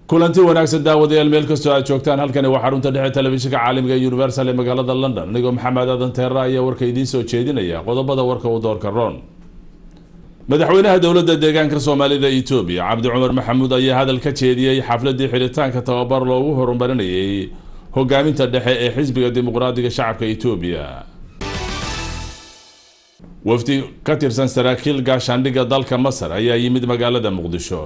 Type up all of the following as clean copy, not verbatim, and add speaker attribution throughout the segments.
Speaker 1: kulanti wanaagsan daawadayaal meel kastoo aad joogtaan halkani waa xarunta dhexe telefishinka caalamiga ee Universal ee magaalada London anigoo Maxamed Aadan Teera ayaa warka idiin soo jeedinaya qodobada warka u doorka roon madaxweynaha dawladda deegaanka Soomaalida Itoobiya Cabdi Cumar Maxamuud ayaa hadal ka jeediyay xafladii xiritaanka tababar loogu horumarinayay hogaaminta dhexe ee xisbiga dimuqraadiga shacabka Itoobiya wafdi ka tirsan saraakiil gaashaandhigga dalka Masar ayaa yimid magaalada Muqdisho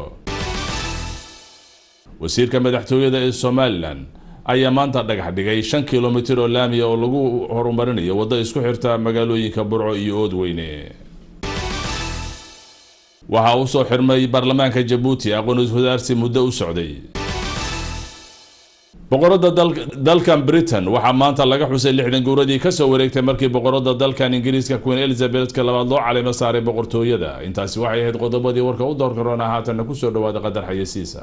Speaker 1: wasiirka madaxtooyada ee Somaliland ayaa maanta dhagax dhigay 5 kiiloomitir oo laami oo lagu horumarinayo waddo isku xirta magaalooyinka Burco iyo Oodweyne waxa uu soo xirmay baarlamaanka Djibouti aqoon-is-wadaarsi muddo u socday boqorada dalkan Britain waxa maanta laga xusay 60 guuradii ka soo wareegtay markii boqorada dalkan Ingiriiska Queen Elizabeth ka labaad loo caleemo saaray boqortooyada intaasi waxay ahayd qodobadii warka u doorka roona haatan ku soo dhawaada qadar xayeysiisa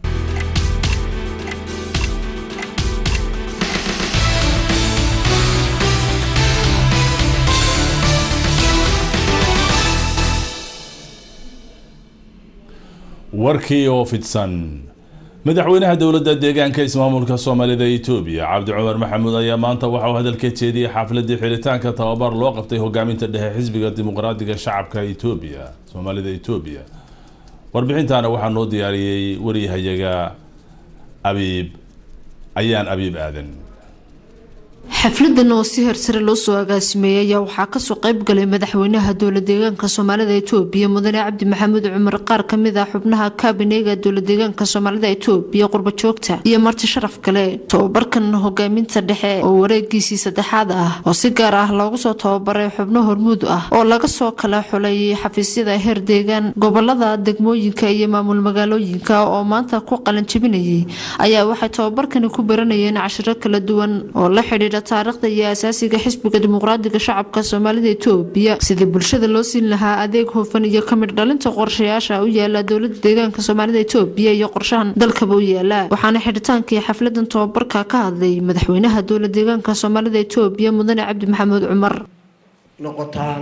Speaker 1: warkii oo fidsan madaxweynaha dawladda deegaanka ismaamulka Soomaalida Itoobiya Cabdi Cumar Maxamuud ayaa maanta waxa uu hadal ka jeediyay xafladii xiritaanka tababar loo qabtay hogaaminta dhexe xisbiga dimuqraadiga shacabka Itoobiya Soomaalida Itoobiya warbixintaana waxa noo diyaariyay wariyahayaga Abiib Aadan
Speaker 2: xafladan oo si heersare loo soo agaasimay waxaa ka soo qayb galay madaxweynaha dawladda deegaanka Soomaalida Itoobiya Mudane Cabdi Maxamuud Cumar qaar kamid ah xubnaha kaabineyga dawladda deegaanka Soomaalida Itoobiya qurba joogta iyo marti sharaf kale tababarkan hogaaminta dhexe oo wareegiisii saddexaad ah oo si gaar ah loogu soo tababaray xubno hormuud ah oo laga soo kala xulay xafiisyada heer deegaan gobolada degmooyinka iyo maamul magaalooyinka oo maanta ku qalan jabinayay ayaa waxay tababarkan ku baranayeen cashiro kala duwan oo la xiriira taariikhda iyo asaasiga xisbiga dimuqraadiga shacabka Soomaalida Itoobiya sidii bulshada loo siin lahaa adeeg hufan iyo kamid dhalinta qorshayaasha u yaala dawladda deegaanka Soomaalida Itoobiya iyo qorshahan dalka u yaala waxaana xidhitaankii xafladan tababarka ka hadlay madaxweynaha dawladda deegaanka Soomaalida Itoobiya Mudane Cabdi Maxamuud Cumar
Speaker 3: noqotaan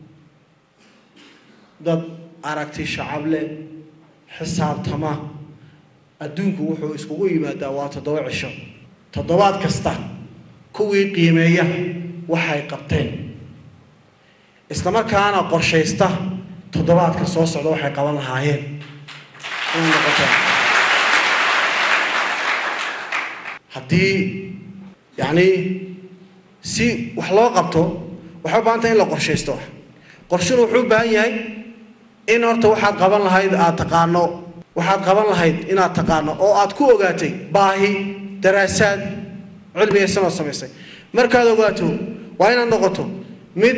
Speaker 3: dad aragti shacab leh xisaabtama adduunku wuxuu iskugu yimaadaa waa 7 cisho toddobaad kasta kuwii qiimeeya waxay qabteen isla markaana qorsheysta toddobaadka soo socda waxay qaban lahaayeen haddii si wax loo qabto waxaa u baahan tahay in la qorsheysto qorshuhu wuxuu u baahan yahay in horta waxaad qaban lahayd aad taqaano waxaad qaban lahayd inaad taqaano oo aad ku ogaatay baahi daraasaad علمي سنة سميسي مركز وقاته وين النقطة مد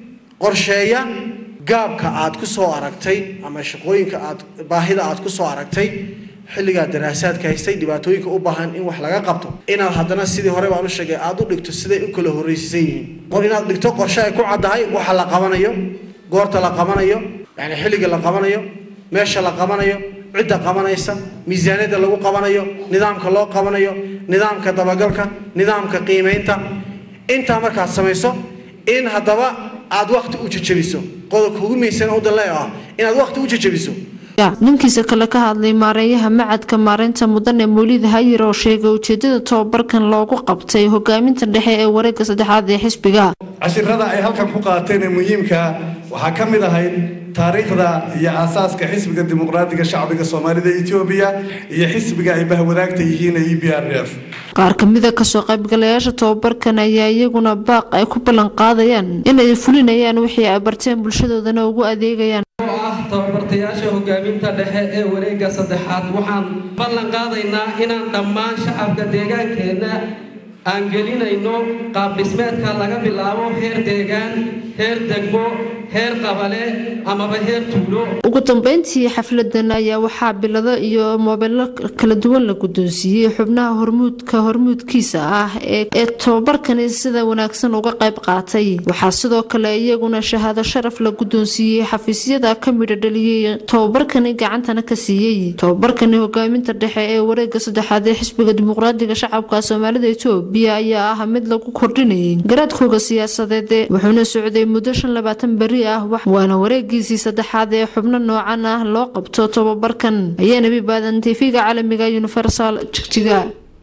Speaker 3: قرشية جاب كعاد كسو عرقتي أما شقوين كعاد باهدا عاد كسو عرقتي حلقة دراسات كهستي دباتوي كأوبهان إن وحلاقة قبته إن هذانا سيدي هرب على الشجع عادو دكتور سيدي كله رئيسيين قلنا دكتور قرشية كو عدهاي وحلاقة قمانيو قرط لقمانيو يعني حلقة لقمانيو ماشى لقمانيو عدة قمانيسة ميزانية اللي قمانيو نظام كله قمانيو نظام كدباجلك نظام كقيمته أنت مركز سميسو إن هذا عاد وقت وجهتشبيسو قولك هو ميسان أود الله إن هذا وقت وجهتشبيسو
Speaker 2: ninkiisa kale ka hadlay maareeyaha macadka maareynta mudane Mawlid Hayir oo sheegay ujeedada tababarkan loogu qabtay hogaaminta dhexe ee wareegga saddexaad ee xisbiga
Speaker 4: cashirada ay halkan ku qaateen ee muhiimka waxa kamid ahayd taariikhda iyo asaaska xisbiga dimuqraadiga shacbiga Soomaalida Itoobiya iyo xisbiga ay bahwadaagta yihiin EPRF
Speaker 2: qaar kamid ah ka soo qaybgalayaasha tababarkan ayaa iyaguna baaq ay ku ballan qaadayaan inay fulinayaan wixii ay barteen bulshadoodana ugu adeegayaan
Speaker 5: tababartayaasha hogaaminta dhexe ee wareegga saddexaad waxaan ballan qaadaynaa inaan dhammaan shacabka deegaankeena aan gelinayno qaab dhismeedka laga bilaabo heer deegaan heer degmo heer qabale ama heer tuulo
Speaker 2: ugu dambeyntii xafladan ayaa waxaa bilado iyo moobilo kala duwan la guddoonsiiyay xubnaha hormuudkiisa ah ee tababarkan sida wanaagsan uga qayb qaatay waxaa sidoo kale iyaguna shahaado sharaf la guddoonsiiyay xafiisyada ka midho dhaliyay tababarkan gacantana ka siiyay tababarkan hogaaminta dhexe ee wareegga saddexaad ee xisbiga dimuqraadiga shacabka Soomaalida Itoobiya ayaa ah mid lagu kordhinayay garaadkooda siyaasadeed wuxuuna socday muddo 25 bari gooni ah waana wareegiisii saddexaad ee xubno noocan ah loo qabto tababarkan. ayaa nabi baadan TV-ga caalamiga Universal Jigjiga.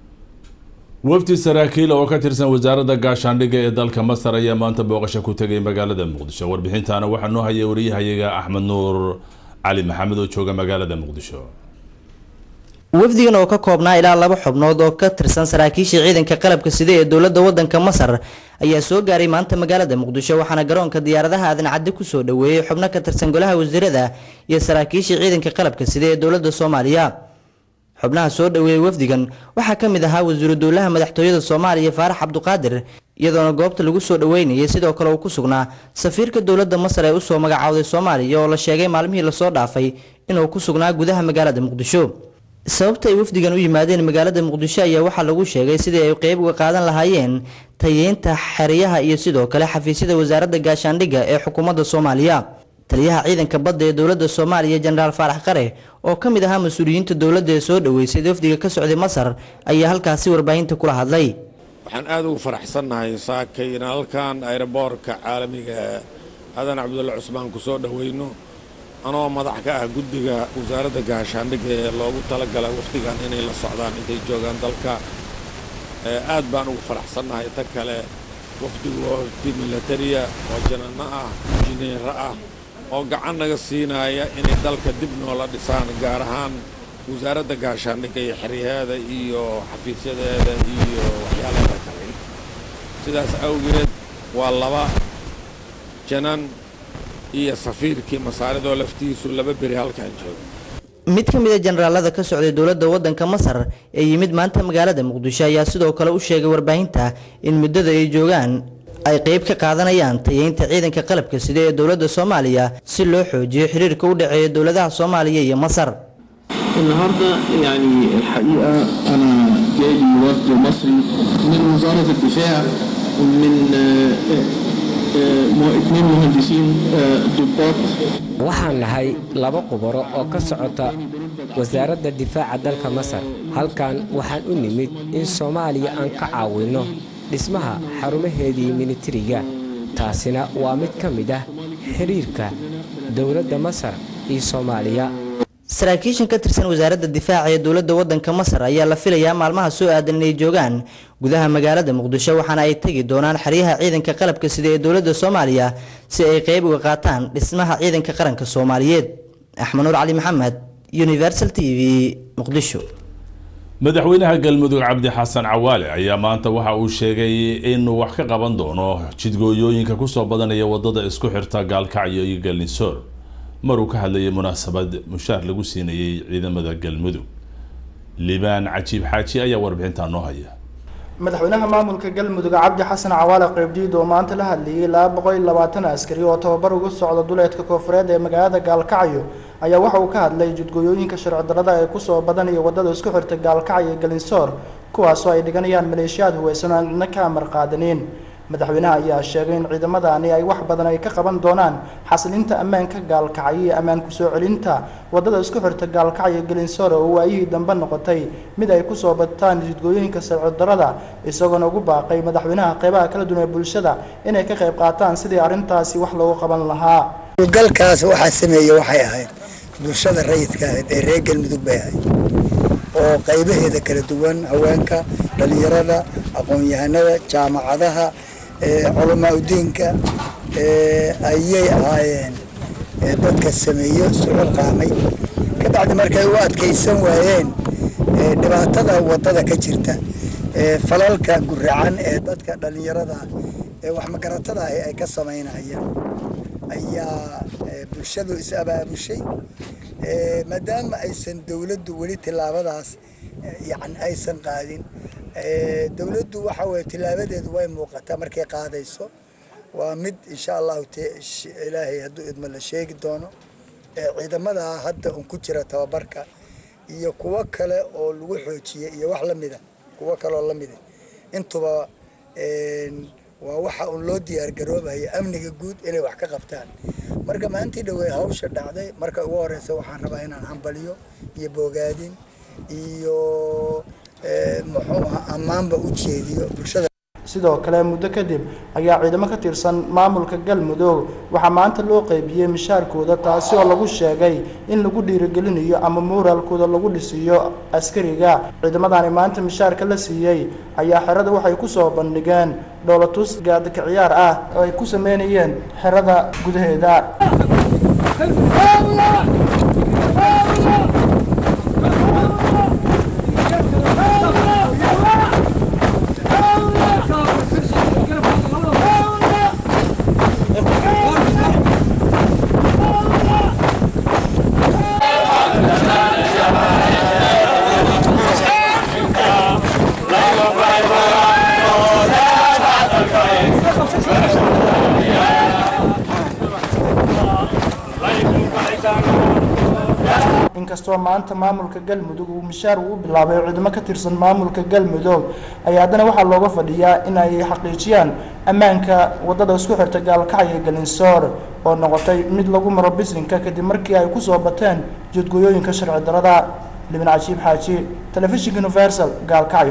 Speaker 1: wafdi saraakiil oo ka tirsan wasaaradda gaashaandhigga ee dalka Masar ayaa maanta booqasho ku tagay magaalada Muqdisho. warbixintaana waxaa noo hayay wariyahayaga Axmed Nuur Cali Maxamed oo jooga magaalada Muqdisho.
Speaker 6: wafdigan oo ka koobnaa ilaa 2 xubnood oo ka tirsan saraakiisha ciidanka qalabka sida ee dowladda wadanka Masar ayaa soo gaaray maanta magaalada Muqdisho waxaana garoonka diyaaradaha aadan cadde ku soo dhaweeyay xubno ka tirsan golaha wasiirada iyo saraakiisha ciidanka qalabka sida ee dowladda Soomaaliya. xubnaha soo dhaweeyay wafdigan waxaa ka mid ahaa wasiiru dowlaha madaxtooyada Soomaaliya Faarax Cabduqaadir iyadoona goobta lagu soo dhaweynayay sidoo kale uu ku sugnaa safiirka dowladda Masar ee u soo magacaawday Soomaaliya oo la sheegay maalmihii la soo dhaafay inuu ku sugnaa gudaha magaalada Muqdisho. sababta ay wafdigan u yimaadeen magaalada Muqdisho ayaa waxaa lagu sheegay sidii ay qayb uga qaadan lahaayeen tayeynta xiriyaha iyo sidoo kale xafiisyada wasaaradda gaashaandhigga ee xukuumadda Soomaaliya. taliyaha ciidanka badda ee dowladda Soomaaliya Generaal Faarax Qare oo ka mid ahaa mas'uuliyiinta dowladda ee soo dhaweysay wafdiga ka socday Masar ayaa halkaasi warbaahinta kula hadlay.
Speaker 7: waxaan aad ugu faraxsanahay saakayna halkan aeroboortka caalamiga Aadan Cabdulla Cusmaan ku soo dhaweyno anoo madax ka ah guddiga wasaaradda gaashaandhigga ee loogu talagalay wafdigan inay la socdaan intay joogaan dalka. aad baan ugu faraxsanahay ta kale wafdigu wafdi militariya oo janana ah injineer ah oo gacan naga siinaya inay dalka dib noola dhisaan gaar ahaan wasaaradda gaashaandhigga iyo xiriyaheeda iyo xafiisyadeeda iyo waxyaalaha kale. sidaas awgeed waa 2 janan iyo safiirkii masaaridoo laftiisu 2 beri halkan jooga.
Speaker 6: mid ka mid ah generaalada ka socday dowladda wadanka Masar ee yimid maanta magaalada Muqdisho ayaa sidoo kale u sheegay warbaahinta in muddada ay joogaan ay qayb ka qaadanayaan tayeynta ciidanka qalabka sida ee dowladda Soomaaliya si loo xoojiyo xiriirka u dhaxeeya dowladaha Soomaaliya iyo Masar.
Speaker 8: النهارده يعني الحقيقه انا جاي وفد مصري من وزاره الدفاع من 2 مهندسين ضباط.
Speaker 9: waxaan nahay 2 khubaro oo ka socota wasaaradda difaaca dalka Masar. halkan waxaan u nimid in Soomaaliya aan ka caawino dhismaha xarumaheedii militariga. taasina waa mid ka mid ah xiriirka dowladda Masar iyo Soomaaliya.
Speaker 6: saraakiishan ka tirsan wasaaradda difaaca ee dowladda wadanka Masar ayaa la filayaa maalmaha soo aadan inay joogaan gudaha magaalada Muqdisho waxaana ay tagi doonaan xiriyaha ciidanka qalabka sida ee dowladda Soomaaliya si ay qayb uga qaataan dhismaha ciidanka qaranka Soomaaliyeed. Axmed Nuur Cali Maxamed, Universal TV, Muqdisho.
Speaker 1: madaxweynaha galmudug Cabdi Xasan Cawaale ayaa maanta waxa uu sheegay inuu wax ka qaban doono jidgooyooyinka ku soo badanaya wadada isku xirta Gaalkacyo iyo Galnisoor. maruu ka hadlayay munaasabad mushaar lagu siinayay ciidamada galmudug. liibaan cajiib xaaji ayaa warbixinta noo haya.
Speaker 10: madaxweynaha maamulka galmudug Cabdi Xasan Cawaale qaybdiid oo maanta la hadlayay 220 askari oo tababar ugu socda duleedka koonfureed ee magaalada Gaalkacyo ayaa waxa uu ka hadlay jidgooyooyinka sharci darrada ee ku soo badanaya wadada isku xirta Gaalkacyo iyo Galnisoor kuwaas oo ay dhiganayaan maleeshiyaad huweysan oo aan ka amar qaadanin. madaxweynaha ayaa sheegay in ciidamadani ay wax badan ay ka qaban doonaan xasilinta ammaanka Gaalkacyo iyo ammaan ku soo celinta wadada isku xirta Gaalkacyo iyo Galnisoor oo waayihii dambe noqotay mid ay ku soo bataan jidgooyinka sharci darrada isagoo ugu baaqay madaxweynaha qaybaha kala duwan ee bulshada inay ka qayb qaataan sidii arrintaasi wax loogu qaban lahaa.
Speaker 11: galkaas waxa sameeyay waxay ahayd bulshada rayidka ah ee reer Galmudug bay ahayd oo qaybaheeda kala duwan haweenka dhalinyarada aqoon-yahanada jaamacadaha علماء الدينك أيي هاين بدك السمية سؤال قامي كبعد مركز وقت كيسون وين دبعتها وضدها كجرته فلالك جرعان بدك دلني رضا وحمكرتها أي كسمين أي بالشدو إسابة بالشيء مدام أيسن دولة ولي تلعبها يعني أيسن قاعدين dawladdu waxa way tilaabadeedu way muuqataa markay qaadayso waa mid insha Allah ilaahay haduu idma la sheegi doono ciidamada hadda ku jira tababarka iyo kuwa kale oo lagu xoojiyay iyo wax la mid ah kuwa kale oo la mid ah intuba waa waxa uu loo diyaar garoobay amniga guud inay wax ka qabtaan marka maanta dhawey hawsha dhacday marka ugu horeysa waxaan rabaa inaan hambaliyo iyo bogaadin iyo muxuu ammaanba u jeediyo bulshada.
Speaker 10: sidoo kale muddo kadib ayaa ciidamo ka tirsan maamulka galmudug waxaa maanta loo qaybiyey mishaarkooda taasi oo lagu sheegay in lagu dhiirigelinayo ama moraalkooda lagu dhisiyo askariga ciidamadani maanta mishaarka la siiyey ayaa xerada waxay ku soo bandhigeen dhoolatus gaadaka ciyaar ah oo ay ku sameynayeen xerada gudaheeda inkastoo maanta maamulka galmudug uu mishaar u bilaabay ciidamo ka tirsan maamulka galmudug ayaa haddana waxaa looga fadhiyaa in ay xaqiijiyaan ammaanka wadada isku xirta gaalkacyo galinsoor oo noqotay mid lagu maro bisinka kadib markii ay ku soo bateen jidgooyooyinka sharci darada libin cajiib xaaji telefishinka universal gaalkacyo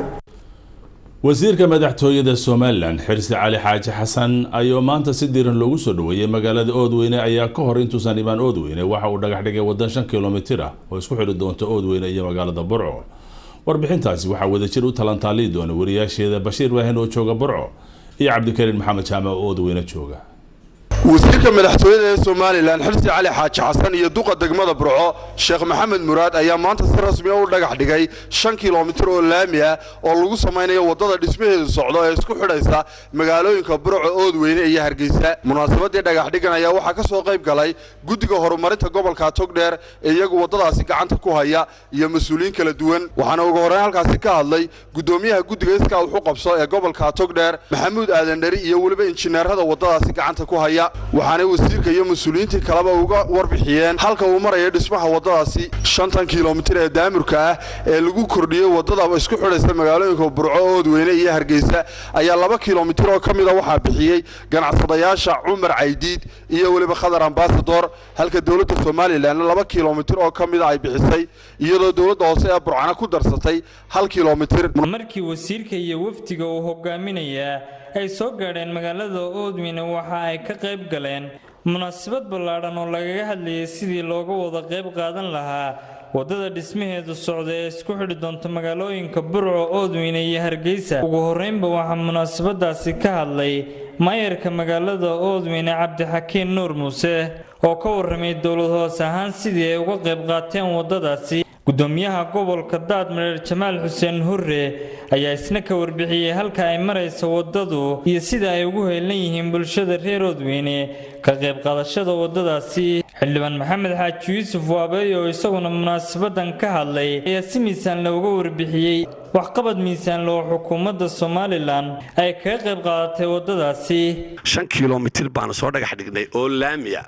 Speaker 1: wasiirka madaxtooyada Soomaaliland Xirsi Cali Xaaji Xasan ayaa maanta si diiran loogu soo dhaweeyay magaalada Oodweyne ayaa ka hor intuusan imaan Oodweyne waxa uu dhagax dhigay wadan 5 kiiloomitir ah oo isku xidhi doonta Oodweyne iyo magaalada Burco warbixintaasi waxa wadajir u talantaali doona wariyaasheeda Bashiir Waahin oo jooga Burco iyo Cabdikariin Maxamed Jaamac oo Oodweyne jooga
Speaker 12: wasiirka madaxtooyada ee Soomaaliland Xirsi Cali Xaaji Xasan iyo duqa degmada Burco Sheekh Maxamed Muraad ayaa maanta si rasmi ah u dhagax dhigay 5 kiiloomitir oo laami ah oo lagu sameeyo wadada dhismaheedu socdo ee isku xidhaysa magaalooyinka Burco Oodweyne iyo Hargeysa munaasabadii dhagax dhigan ayaa waxa ka soo qayb galay guddiga horumarinta gobolka Togdheer ee iyagu wadadaasi gacanta ku haya iyo mas'uuliyiin kala duwan waxaana ugu horreyn halkaasi ka hadlay gudoomiyaha guddiga iska wuxuu qabso ee gobolka Togdheer Maxamuud Aadan Dhari iyo waliba injineerada wadadaasi gacanta ku haya waxaana wasiirka iyo mas'uuliyiinta kalaba uga warbixiyeen halka uu marayo dhismaha wadadaasi 5 kiiloomitir ee daamirka ah ee lagu kordhiyay wadada isku xidhaysa magaalooyinka Burco Oodweyne iyo Hargeysa ayaa 2 kiiloomitir oo kamid ah waxa bixiyay ganacsadayaasha Umar Caydiid iyo waliba Khadar Ambassador halka dawladda Soomaaliland 2 kiiloomitir oo kamid ah ay bixisay iyadoo dawladda hoose ee Burcana ku darsatay 1 kiiloomitir
Speaker 13: markii wasiirka iyo waftiga uu hogaaminaya ay soo gaadheen magaalada Oodweyne waxa ay ka qayb galeen munaasabad ballaaran oo lagaga hadlayay sidii looga wada qayb qaadan lahaa wadada dhismaheedu socda ee isku xidhi doonta magaalooyinka Burco Oodweyne iyo Hargeysa ugu horreynba waxa munaasabadaasi ka hadlay maayarka magaalada Oodweyne Cabdixakiin Nuur Muuse oo ka warramay dawlad hoose ahaan sidii ay uga qayb qaateen wadadaasi gudoomiyaha gobolka Daadmareer Jamaal Xuseen Hurre ayaa isna ka warbixiyay halka ay marayso wadadu iyo sida ay ugu heelan yihiin bulshada reer Oodweyne ka qayb qaadashada wadadaasi xildhibaan Maxamed Xaaji Yuusuf Waabay oo isaguna munaasabadan ka hadlay ayaa si miisaan looga warbixiyay waxqabad miisaan loo xukuumadda Soomaaliland ay ka qayb qaadatay wadadaasi
Speaker 14: 5 kiiloomitir baan soo dhagax dhignay oo laamiya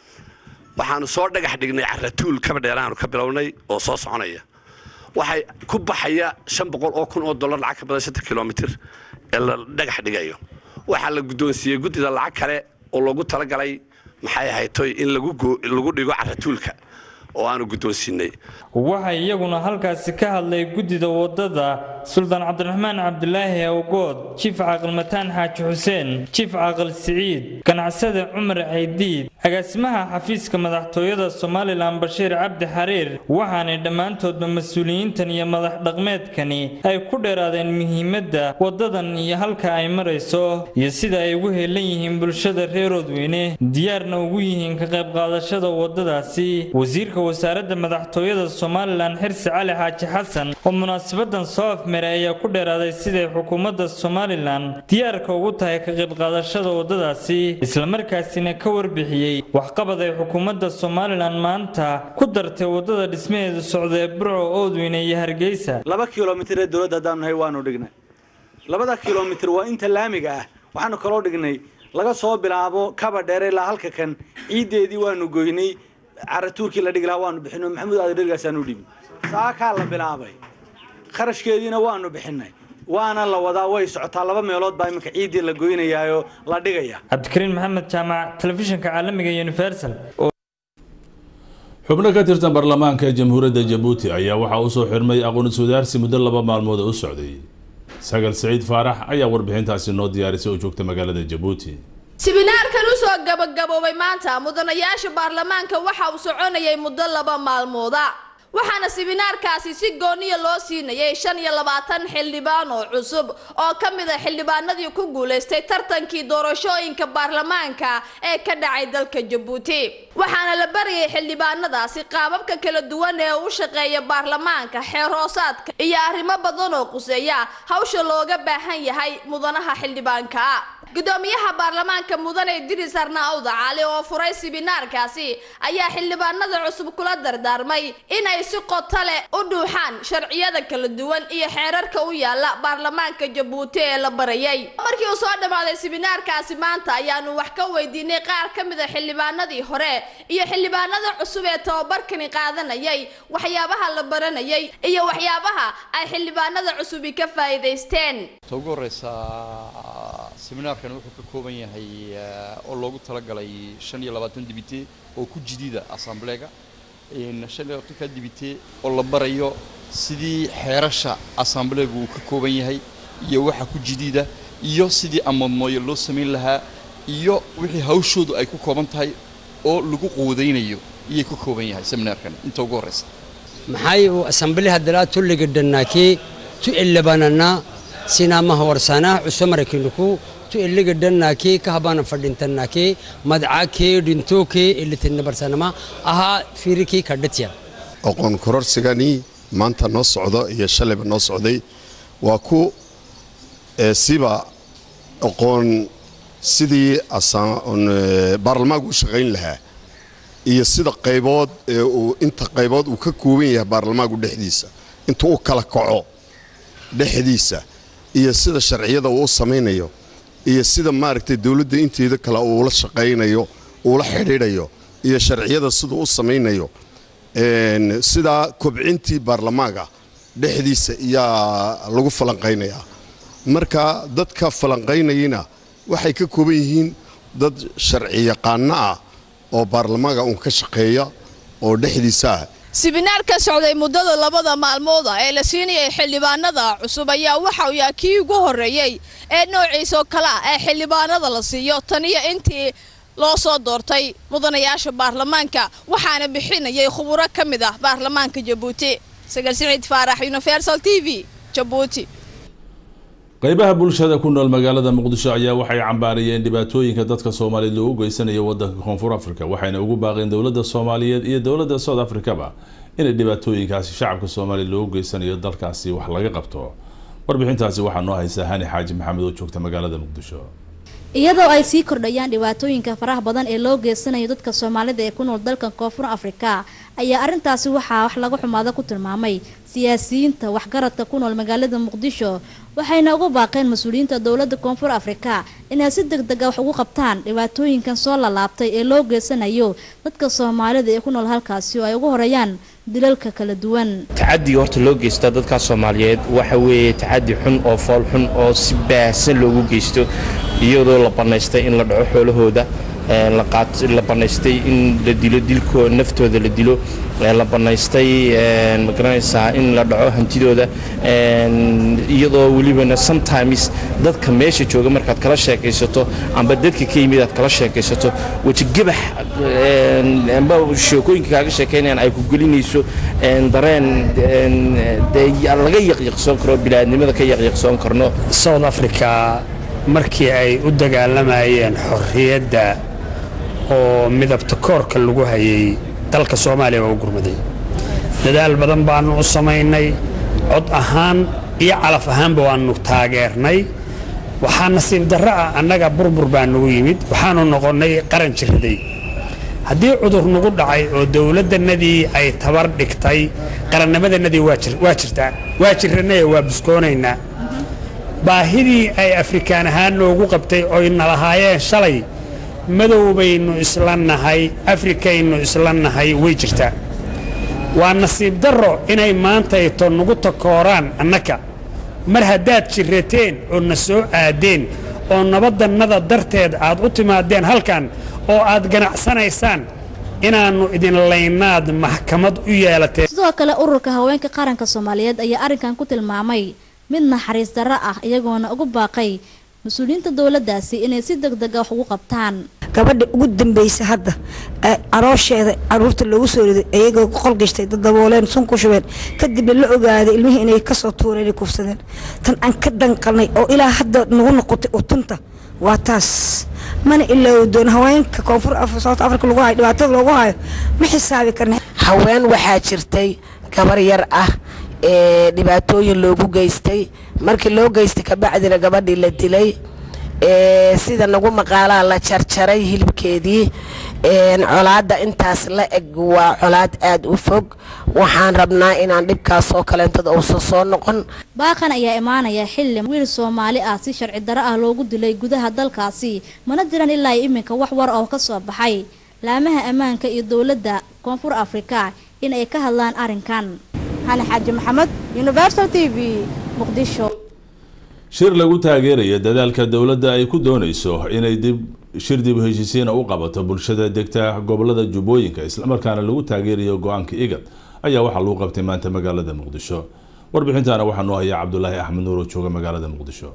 Speaker 14: waxaanu soo dhagax dhignay carratuul kaba dheeraanu ka bilownay oo soo soconaya waxay ku baxaya 500 oo kun oo dollar lacag ka badan 5 kiiloomitir ee la dhagax dhigayo waxa la gudoonsiiyay guddida lacag kale oo loogu talagalay maxay ahayd in lagu dhigo carratuulka oo aanu gudoonsinay
Speaker 13: waxa iyaguna halkaasi ka hadlay guddida wadada Sultan Cabdiraxmaan Cabdilaahi Awgood Chief Aqal Mataan Xaaji Xuseen Chief Aqal Siciid ganacsade Umar Caydiid agaasimaha xafiiska madaxtooyada Soomaaliland Bashiir Cabdi Xariir waxaanay dhammaantoodba mas'uuliyiintan iyo madax dhaqameedkani ay ku dheeraadeen muhiimadda wadadan iyo halka ay marayso iyo sida ay ugu heelan yihiin bulshada reer Oodweyne diyaarna ugu yihiin ka qayb qaadashada wadadaasi wasiirka wasaaradda madaxtooyada Soomaaliland Xirsi Cali Xaaji Xasan oo munaasabadan soo afmeeray ayaa ku dheeraaday sidii xukuumadda Soomaaliland diyaarka ugu tahay ka qayb qaadashada wadadaasi isla markaasina ka warbixiyay waxqabad ay xukuumadda Soomaaliland maanta ku dartay wadada dhismaheedu socda ee Burco Oodweyne iyo Hargeysa
Speaker 15: 2 kiiloomitir ee dawladda daanahay waanu dhignay 2 kiiloomitir waa inta laamiga ah waxaanu kala dhignay laga soo bilaabo kaba dheer ilaa halka kan ciideedii waanu goynay carratuurkii la dhigi lahaa waanu bixinay Maxamuud Aadan Dharigaasaan u dhibin saaka la bilaabay kharashkeediina waanu bixinay waana la wadaa way socotaa 2 meelood baa imika ciidii la goynayaayo la dhigaya
Speaker 13: Cabdikariin Maxamed Jaamac telefishinka caalamiga Universal
Speaker 1: xubno ka tirsan baarlamaanka jamhuuriyadda Djibouti ayaa waxa uu soo xirmay aqoon iswadaarsi muddo 2 maalmood u socday sagal saciid faarax ayaa warbixintaasi noo diyaarisay oo joogta magaalada Jabuuti.
Speaker 16: Sibinaarkan u soo gabagaboobay maanta mudanayaasha baarlamaanka waxa uu soconayay muddo 2 maalmood waxaana sibinaarkaasi si gooniya loo siinayay 25 xildhibaan oo cusub oo kamid ah xildhibaanadii ku guuleystay tartankii doorashooyinka baarlamaanka ee ka dhacay dalka Jabuuti waxaana la bariyay xildhibaanadaasi qaababka kala duwan ee u shaqeeya baarlamaanka xeer hoosaadka iyo arrimo badan oo quseeya hawsha looga baahan yahay mudanaha xildhibaanka gudoomiyaha baarlamaanka mudane Idris Arnaud Cali oo furay sibinaarkaasi ayaa xildhibaanada cusub kula dardaarmay in ay si qoto leh u dhuuxaan sharciyada kala duwan iyo xeerarka u yaala baarlamaanka Jabuuti ee la barayay markii uu soo dhamaaday sibinaarkaasi maanta ayaanu wax ka weydiinay qaar ka mid ah xildhibaanadii hore iyo xildhibaanada cusub ee tababarkani qaadanayay waxyaabaha la baranayay iyo waxyaabaha ay xildhibaanada cusub ka faa'iideysteen
Speaker 17: seminaarkan wuxuu ka kooban yahay oo loogu talagalay 25 dibite oo ku jidida assembleega in 25 dibite oo la barayo sidii xeerasha assembleegu uu ka kooban yahay iyo waxa ku jidida iyo sidii amadmooyo loo sameyn lahaa iyo wixii hawshoodu ay ku kooban tahay oo lagu qoodeynayo iyo ku kooban yahay seminaarkan inta ugu horeysa
Speaker 18: maxay uu assembleega dalaatu liga dhannaakii tu ilabanana sinamaha warsana cusumarkiinku tu iliga dhannaakii ka habana fadhintannaakii madcaakii dhintookii ilitin barsanama aha fiirikii ka dhatiya
Speaker 19: aqoon kororsigani maanta noo socdo iyo shalayba noo socday waa ku siba aqoon sidii baarlamaanku u shaqayn lahaa iyo sida qaybood inta qaybood uu ka kooban yahay baarlamaanku dhexdiisa inta uu kala kaco dhexdiisa iyo sida sharciyada uu sameeynayo iyo sida maaragtay dawladda inteeda kala uu la shaqeynayo uu la xiriirayo iyo sharciyada sida uu sameeynayo sida kobcintii baarlamaanka dhexdiisa iyo lagu falanqeynaya marka dadka falanqeynayina waxay ka kooban yihiin dad sharci yaqaan ah oo baarlamaanka uu ka shaqeeya oo dhexdiisa
Speaker 16: sibinaarka socday muddada 2 maalmood ee la siinayay xildhibaanada cusub ayaa waxa uu yahay kii ugu horeeyay ee noociisa kala ee xildhibaanada la siiyo tan iyo intii loo soo doortay mudanayaasha baarlamaanka waxaana bixinayay khubaro kamid ah baarlamaanka Jabuuti sagal saciid faarax Universal TV Jabuuti
Speaker 1: qaybaha bulshada ku nool magaalada Muqdisho ayaa waxay cambaarayeen dhibaatooyinka dadka Soomaaliyeed loo geysanayo wadanka Koonfur Afrika waxayna ugu baaqeen dawladda Soomaaliyeed iyo dawladda South Africa in dhibaatooyinkaasi shacabka Soomaaliyeed loo geysanayo dalkaasi wax laga qabto warbixintaasi waxa noo haysaa Hani Xaaji Maxamed oo joogta magaalada Muqdisho
Speaker 20: iyadoo ay sii kordhayaan dhibaatooyinka faraha badan ee loo geysanayo dadka Soomaalida ee ku nool dalka Koonfur Afrika ayaa arintaasi waxa wax laga xumaado ku tilmaamay siyaasiyiinta waxgaradka ku nool magaalada Muqdisho waxayna ugu baaqeen mas'uuliyiinta dawladda Koonfur Afrika inay si degdeg ah wax ugu qabtaan dhibaatooyinkan soo laabtay ee loo geysanayo dadka Soomaalida ee ku nool halkaasi oo ay ugu horeeyaan dilalka kala duwan
Speaker 21: tacaddi horta loo geysta dadka Soomaaliyeed waxa weeye tacaddi xun oo fool xun oo si baahsan loogu geysto iyadoo la banaystay in la dhaco xoolahooda la banaystay in la dilo dilko naftooda la dilo la banaystay ma garanaysaa in la dhaco hantidooda iyadoo waliba sometimes dadka meesha jooga markaad kala sheekaysato amba dadka ka yimid aad kala sheekaysato waji gabax amba sheekooyinka kaaga sheekeynayaan ay ku gelinayso dareen laga yaqyaqsoon karo bilaadnimada ka yaqyaqsoon karno
Speaker 22: South Africa markii ay u dagaalamayeen xorriyadda oo midabta koorka lagu hayay dalka Soomaaliya oo gurmaday dadaal badan baan u sameynay cod ahaan iyo calaf ahaanba waanu taageernay waxaa nasiib darro ah annaga burbur baan nagu yimid waxaanu noqonnay qaran jiraday haddii cudur nagu dhacay oo dawladdanadii ay tabar dhigtay qarannimadanadii waa jirnay waa buskoonaynaa baahidii ay Afrikaan ahaan noogu qabtay oo inalahaayeen shalay madow baynu isla nahay Afrikaynu isla nahay way jirtaa waa nasiib darro inay maanta ay nagu takooraan annaka mar haddaad jirateen oo na soo aadeen oo nabadannada darteed aad u timaadeen halkan oo aad ganacsanaysaan inaanu idin leynaad maxkamad u yeelateen
Speaker 20: sidoo kale ururka haweenka qaranka Soomaaliyeed ayaa arrinkan ku tilmaamay mid naxariis darro ah iyagoona ugu baaqay mas-uuliyiinta dowladdaasi inay si degdeg ah wax ugu qabtaan.
Speaker 3: gabadha ugu dambeysay hadda caroosheeda caruurta loogu soo riday iyagoo qol gashtay dad dabooleen sun ku shubeen kadibna la ogaaday ilmihii inay kasoo tuureen kufsadeen tan aan ka danqalnay oo ilaa hadda nagu noqotay utunta waa taas mana ilaa doon haweenka koonfur South Africa lagu hayo dhibaatada loogu hayo ma xisaabi karna.
Speaker 4: haween waxaa jirtay gabar yar ah ee dhibaatooyin loogu geystay markii loo geystay ka bacdina gabadhii la dilay sida nagu maqaalaa la jarjaray hilibkeedii colaada intaas la eg waa colaad aad u fog waxaan rabnaa inaan dhibkaas oo kaleentada uusan soo noqon.
Speaker 20: baaqan ayaa imaanaya xilli wiil Soomaali ah si sharci darro ah loogu dilay gudaha dalkaasi mana jiran ilaa iminka wax war oo ka soo baxay laamaha ammaanka iyo dowladda koonfur Afrika in ay ka hadlaan arrinkan. Hana Xaaji Maxamed, Universal TV, Muqdisho.
Speaker 1: shir lagu taageerayo dadaalka dowladda ay ku doonayso inay shir dib heshiisiin u qabato bulshada degta gobolada Jubbooyinka isla markaana lagu taageerayo go'aanka IGAD ayaa waxa lagu qabtay maanta magaalada Muqdisho. warbixintaana waxaa noo haya Cabdullaahi Axmed Nuur oo jooga magaalada Muqdisho.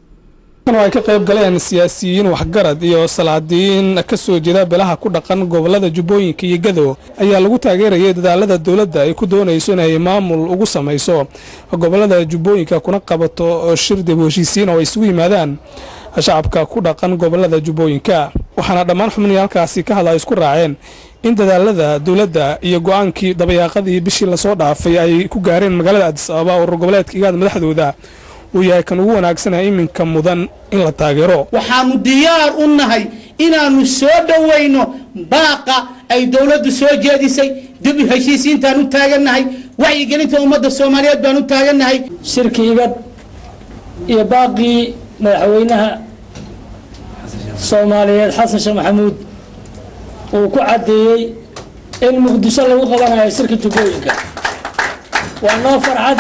Speaker 23: ay ka qayb galeen siyaasiyiin waxgarad iyo salaadiin ka soo jeeda beelaha ku dhaqan gobolada Jubbooyinka iyo Gado ayaa lagu taageerayay dadaalada dowladda ay ku doonayso inay maamul ugu samayso gobolada Jubbooyinka kuna qabato shir dib u heshiisiin oo isugu yimaadaan shacabka ku dhaqan gobolada Jubbooyinka waxaana dhammaan xubniyaalkaasi ka hadlay isku raaceen in dadaalada dowladda iyo go'aankii dabayaaqadii bishii la soo dhaafay ay ku gaareen magaalada Addis Ababa oo goboleedka IGAD madaxdooda uu yahay kan ugu wanaagsan iminka mudan in la taageero.
Speaker 24: waxaanu diyaar u nahay inaanu soo dhaweyno baaqa ay dowladdu soo jeedisay dib u heshiisiintaan u taagannahay wacyigelinta ummadda Soomaaliyeed baan u taagannahay.
Speaker 25: shirka IGAD iyo baaqii madaxweynaha Soomaaliyeed Xasan Sheekh Maxamuud uu ku cadeeyay in Muqdisho lagu qabanayo shirka Jubbooyinka waa noo farxad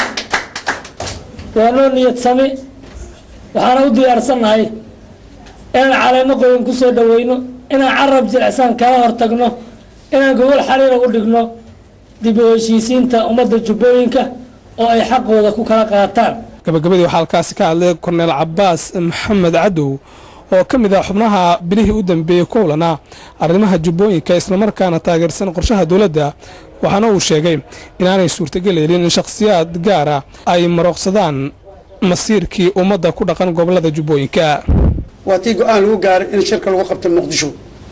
Speaker 25: waanoo niyad sami waxaana u diyaarsanahay inaan caleemo qoyan ku soo dhaweyno inaan carab jilicsan kala hortagno inaan gobol xariir u dhigno dib u heshiisiinta ummadda Jubbooyinka oo ay xaqooda ku kala qaataan.
Speaker 23: gabagabadii waxaa halkaasi ka hadlay Korneel Cabbaas Maxamed Cadow oo ka mid ah xubnaha bilihii u dambeeyay kowlana arrimaha Jubbooyinka isla markaana taageersan qorshaha dowladda waxaana uu sheegay inaanay suurtagelin in shakhsiyaad gaar ah ay marooqsadaan masiirkii ummadda ku dhaqan gobolada Jubbooyinka.
Speaker 24: waa tii go'aan lagu gaaray in shirka lagu qabto Muqdisho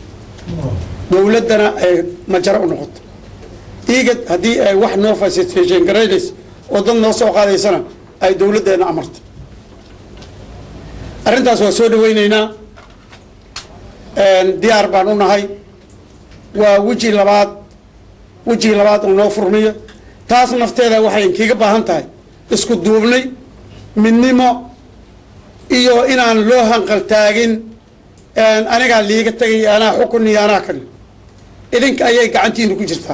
Speaker 24: dowladdana ay majaro u noqoto IGAD haddii ay wax noo facilitation garaynayso oo dad noo soo qaadaysana ay dowladdeena amarto arrintaas waa soo dhaweynaynaa diyaar baan u nahay waa weji labaad oo noo furmiyo taas nafteeda waxay inkiga baahan tahay isku duubnay midnimo iyo inaan loo hanqal taagin anigaa liiga tagay anaa xukun iyo anaa kan idinka ayay gacantiina ku jirtaa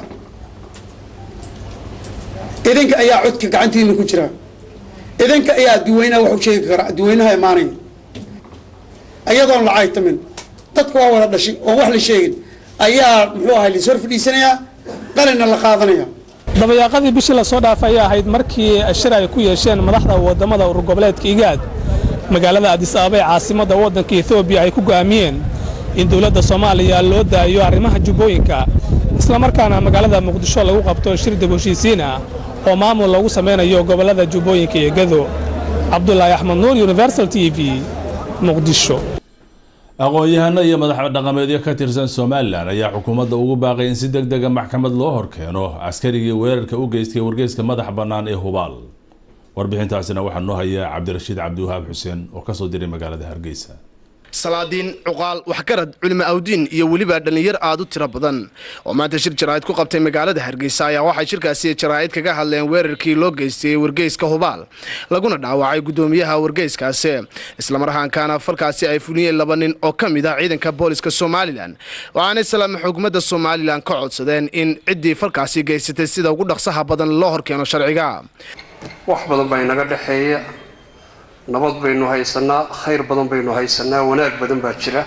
Speaker 24: idinka ayaa codka gacantiina ku jiraa idinka ayaa adduweynaha wax u sheegi kara adduweynaha imaanaya ayadoon la caytamin dadka waa wada dhashay oo wax la sheegin ayaa muxuu ahay lisor fadhiisanayaa qalina la qaadanaya.
Speaker 23: dabayaaqadii bishii la soo dhaafay ayaa ahayd markii shir ay ku yeesheen madaxda wadamada urur goboleedka IGAD magaalada Addis Ababa ee caasimadda waddanka Ethiopia ay ku go'aamiyeen in dowladda Soomaaliya loo daayo arrimaha Jubbooyinka isla markaana magaalada Muqdisho lagu qabto shir dib u heshiisiin ah oo maamul lagu sameynayo gobolada Jubbooyinka iyo Gado. Cabdullaahi Axmed Nuur, Universal TV, Muqdisho.
Speaker 1: aqoon-yahano iyo madax dhaqameedyo ka tirsan Somaliland ayaa xukuumadda ugu baaqay in si degdeg ah maxkamad loo horkeeno askarigii weerarka u geystay wargeyska madax bannaan ee Hubaal. warbixintaasina waxaa noo haya Cabdirashiid Cabdiwahaab Xuseen oo ka soo diray magaalada Hargeysa.
Speaker 26: salaadiin cuqaal waxgarad culimo awdiin iyo weliba dhalinyar aad u tiro badan oo maanta shir jaraa'id ku qabtay magaalada Hargeysa ayaa waxay shirkaasi jaraa'id kaga hadleen weerarkii loo geystay wargeyska Hubaal laguna dhaawacay gudoomiyaha wargeyskaasi isla markaana falkaasi ay fuliyeen laba nin oo ka mid ah ciidanka booliska Somaliland waxaana salaam xukuumadda Somaliland ka codsadeen in ciddii falkaasi geysatay sida ugu dhaqsaha badan loo horkeeno sharciga.
Speaker 27: wax badan bay naga dhaxeeya nabad baynu haysanaa khayr badan baynu haysanaa wanaag badan baa jira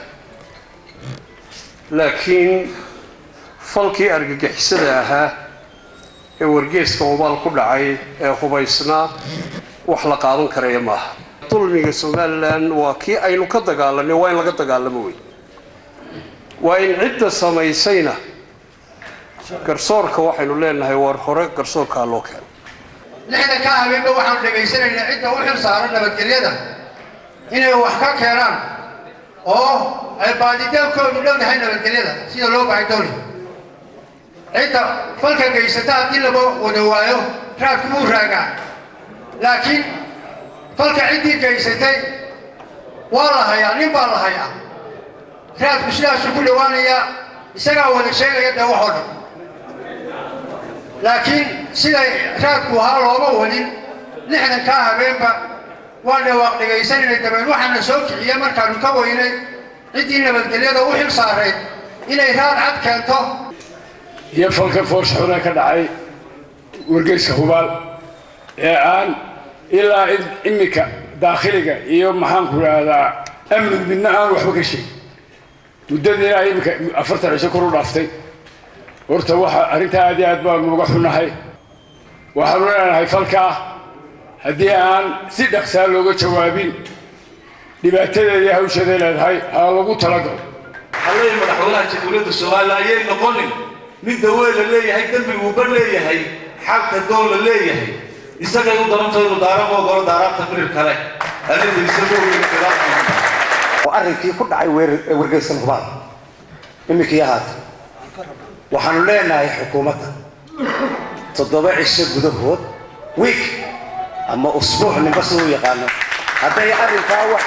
Speaker 27: laakiin falkii argagixisada ahaa ee wargeyska Hubaal ku dhacay ee hubaysnaa wax la qaadan karaya maaha dulmiga Somaliland waa kii aynu ka dagaalanay waa in laga dagaalamo wey waa in cidda samaysayna garsoorka waxaynu leenahay war hore garsoorka loo keenay
Speaker 2: lixda ka habeenba waxaan dhageysanaynaa cidda u xil saaran nabadgelyada inay wax ka keenaan oo ay baaditaankoodu dhowdahay nabadgelyada sida loo baxay dowli cidda falka geysata haddii laba wada waayo raadku wuu raagaa laakiin falka ciddii geysatay waa la hayaa nin baa la hayaa raadku sidaasuu ku dhawaanayaa isagaa wada sheegaya dee wax oo dhan laakiin siday raadku ahaa looma wadin lixdan kaa habeenba waan dhawaaq dhegaysananay dabeen waxaana soo kiciya markaanu ka weynay ciddii nabadgelyada u xil saarayd inay raad cad keento
Speaker 5: iyo falka foorshxuna ka dhacay wargeyska hubaal ee aan ilaa iminka daakhiliga iyo maxaanku idhaahdaa amnigu midna aan waxba ka sheegin muddadii ilaa iminka 40 cisho kor u dhaaftay horta waxa arrintaa aad iyo aad baanu uga xunnahay waxaanu leenahay falkaa haddii aan si dhaqsaa looga jawaabin dhibaatadeedii hawshaday leedahay ha lagu talagalo
Speaker 6: halay madaxweynaha jamhuuriyadda Soomaaliya ayay noqonin mid daweel la leeyahay dambigu bar leeyahay xalka doon la leeyahay isaga uu darantay inuu daaramo goro daaranta mirir kale arrinta isagoo
Speaker 7: oo arrinkii ku dhacay wargeysan hubaal imikii ahaatay waxaanu leenahay xukuumadda 7 cisho gudahood week ama usbuuc ninba soo yaqaano hadday arrinkaa wax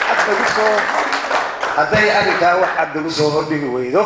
Speaker 7: cad lagu soo hordhigi weydo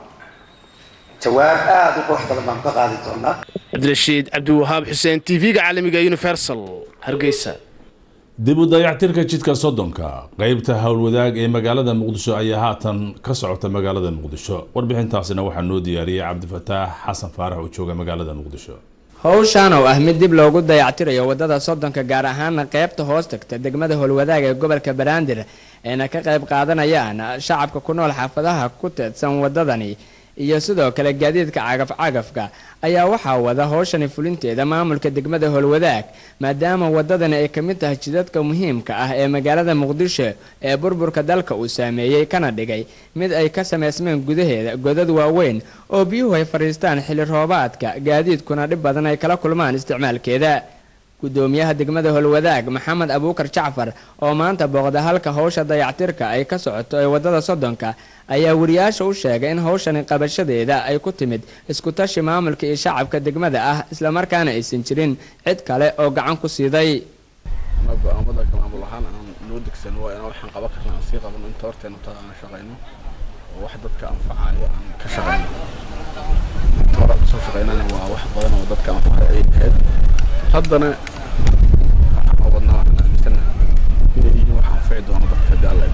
Speaker 7: jawaab aad u qurux badan baan ka qaadi doonaa
Speaker 26: cabdirashiid cabdiwahaab xuseen TV-ga caalamiga Universal Hargeysa
Speaker 1: dib u dayactirka jidka Sodonka qaybta hawlwadaag ee magaalada Muqdisho ayaa haatan ka socota magaalada Muqdisho warbixintaasina waxaa noo diyaariyay Cabdifataax Xasan Faarax oo jooga magaalada Muqdisho
Speaker 8: hawshan oo ah mid dib loogu dayactirayo wadada Sodonka gaar ahaan qaybta hoos tagta degmada hawlwadaag ee gobolka Banaadir ee ka qayb qaadanayaan shacabka ku nool xaafadaha ku teedsan wadadani iyo sidoo kale gaadiidka cagaf-cagafka ayaa waxaa wada hawshan fulinteeda maamulka degmada hawlwadaag maadaama wadadani ay kamid tahay jidadka muhiimka ah ee magaalada Muqdisho ee burburka dalka uu saameeyay kana dhigay mid ay ka sameysmeen gudaheeda godad waaweyn oo biyuhu ay fariistaan xilli roobaadka gaadiidkuna dhib badan ay kala kulmaan isticmaalkeeda gudoomiyaha degmada hawlwadaag Maxamed Abuukar Jacfar oo maanta booqda halka hawsha dayactirka ay ka socoto ee wadada Sodonka ayaa wariyaasha u sheegay in hawshan qabashadeeda ay ku timid isku tashi maamulka iyo shacabka degmada ah isla markaana aysan jirin cid kale oo gacan ku siiday
Speaker 9: maamulka maamul ahaan aan loo degsan waa inaan waxaan qaban karnaa si qaban inta horteena taa aan shaqeyno oo wax dadka anfacaya aan ka shaqeyno hore soo shaqeynana waa wax badan oo dadka anfacaya ay tahay haddana waxaan wadnaa inay waxaan fici doono dadka daalay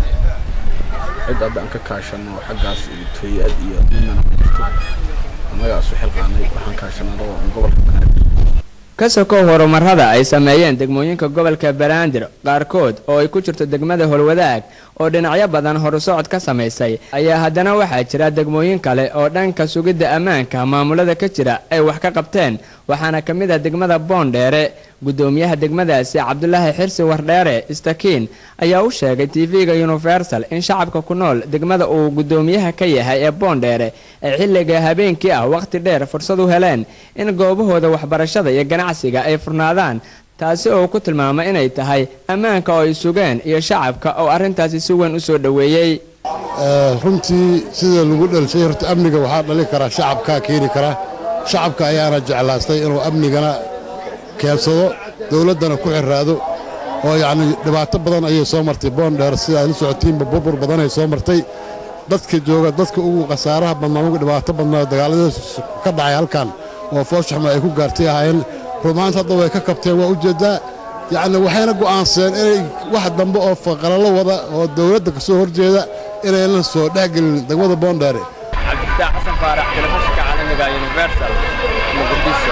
Speaker 9: cid aan ka kaashano xaggaas iyo tayad iyo dinana anaga soo xilqaanay waxaan kaashanaa gobolka Banaadir
Speaker 8: kasoo horumarada ay sameeyeen degmooyinka gobolka Banaadir qaarkood oo ay ku jirto degmada hawlwadaag oo dhinacyo badan horusocod ka sameysay ayaa haddana waxaa jira degmooyin kale oo dhanka sugidda ammaanka maamulada ka jira ay wax ka qabteen waxaana kamid ah degmada Boondheere gudoomiyaha degmadaasi Cabdullaahi Xirsi Wardheere Istakiin ayaa u sheegay TV-ga Universal in shacabka ku nool degmada uu gudoomiyaha ka yahay ee Boondheere ay xilliga habeenkii ah waqti dheer fursad u heleen in goobahooda waxbarashada iyo ganacsiga ay furnaadaan taasi oo ku tilmaamay inay tahay ammaanka oo ay sugeen iyo shacabka oo arrintaasi si weyn u soo dhaweeyay
Speaker 11: runtii sida lagu dhalshay horta amniga waxaa dhali kara shacabka keeni kara shacabka ayaana jeclaastay inuu amnigana keensado dawladdana ku xiraado oo yacni dhibaato badan ayay soo martay Boondheere sida ay socotiinba burbur badan ay soo martay dadka jooga dadka ugu qasaaraha badnaa ugu dhibaato badnaa dagaalada ka dhacay halkan oo fooshaxma ay ku gaartay ahaayeen rumaanta hadda way ka kabteen waa ujeedaa yacni waxayna go'aansadeen inay wax dambe oo faqalalo wada oo dawladda ka soo horjeeda inaynan soo dhexgelin degmada Boondheere
Speaker 8: Cabdifataax Xasan Faarax telefishinka caalamiga Universal Muqdisho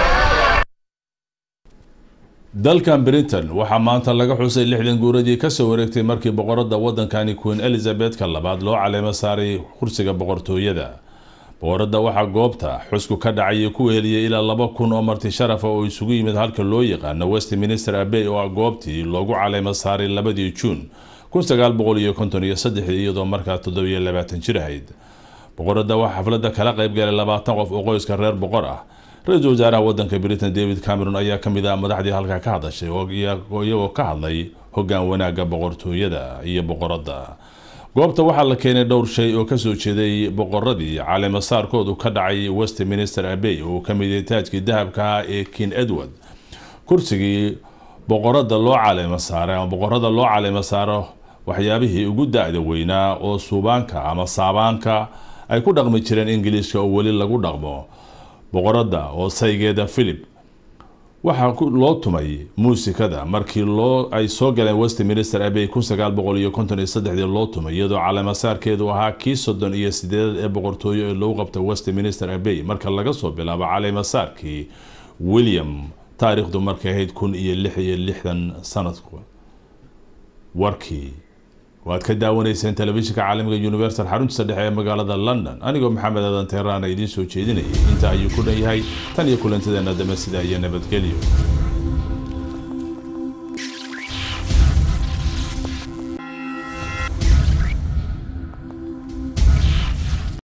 Speaker 1: dalkan Britain waxaa maanta laga xusay 60 guuradii ka soo wareegtay markii boqoradda waddankani Queen Elizabeth ka labaad loo caleemo saaray kursiga boqortooyada boqorada waxaa goobta xusku ka dhacay ku weeliyay ilaa 2,000 oo marti sharaf oo isugu yimid halka loo yaqaan Westminster Abbey oo goobtii loogu caleema saaray 2 Juun 1953 iyadoo markaa 27 jir ahayd. boqorada waxaa xafladda kala qayb galay 20 qof oo qoyska reer boqor ah. Ra'iisul Wasaaraha waddanka Britain David Cameron ayaa ka mid ah madaxdii halka ka hadashay oo iyagoo ka hadlay hoggaan wanaagga boqortooyada iyo boqorada. goobta waxaa la keenay dhowr shay oo ka soo jeeday boqoradii caleema saarkoodu ka dhacay Westminster Abbey oo ka mid yahay taajkii dahabka ee King Edward. kursigii boqorada loo caleema saaray ama boqorada loo caleema saaro waxyaabihii ugu da'da weynaa oo suubaanka ama saabaanka ay ku dhaqmi jireen Ingiriiska oo wali lagu dhaqmo. boqorada oo saygeeda Philip waxa loo tumay muusikada markii ay soo galeen Westminster Abbey 1953 loo tumay iyadoo caleema saarkeedu ahaa kii 38 ee boqortooyo ee loo qabtay Westminster Abbey marka laga soo bilaabo caleema saarkii William taariikhdu markay ahayd 1660 sanadku. warkii waad ka daawanayseen telefishinka caalamiga Universal xarunta dhexe ee magaalada London anigoo Maxamed Aadan Teeraan idiin soo jeedinayay inta ayuu ku dhan yahay tan iyo kulantadeena dambe sida iyo nabadgelyo.